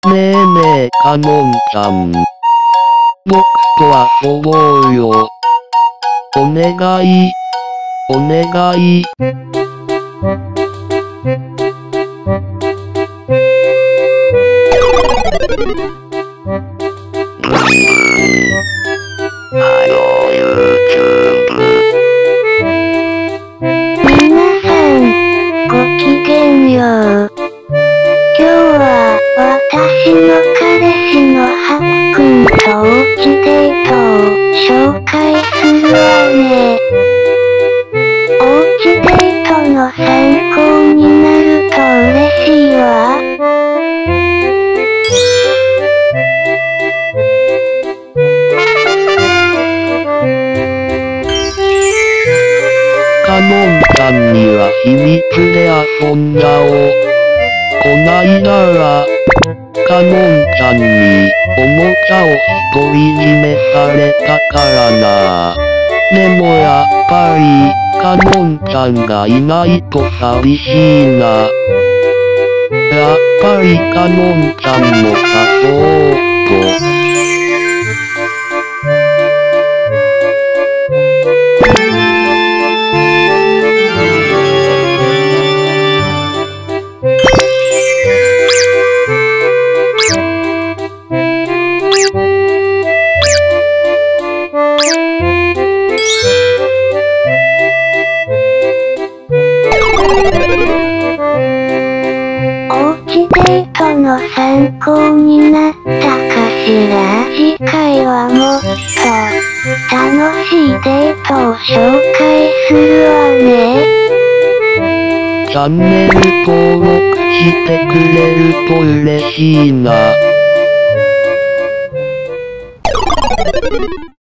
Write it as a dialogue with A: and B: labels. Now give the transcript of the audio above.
A: ねえねえ、かのんちゃん。僕と遊ぼうよ。お願い。お願い。
B: ハロー YouTube。
C: 皆さん、ごきげんよう。今日は、私の彼氏のハクくんとおうちデートを紹介するわね。おうちデートの参考になると嬉しいわ。
A: かのんちゃんには秘密で遊んじゃおう。こないだは、かのんちゃんに、おもちゃを独り占めされたからな。でもやっぱり、かのんちゃんがいないと寂しいな。やっぱりかのんちゃんも誘おうと。
C: おうちデートの参考になったかしら。次回はもっと楽しいデートを紹介するわね。
A: チャンネル登録してくれると嬉しいな。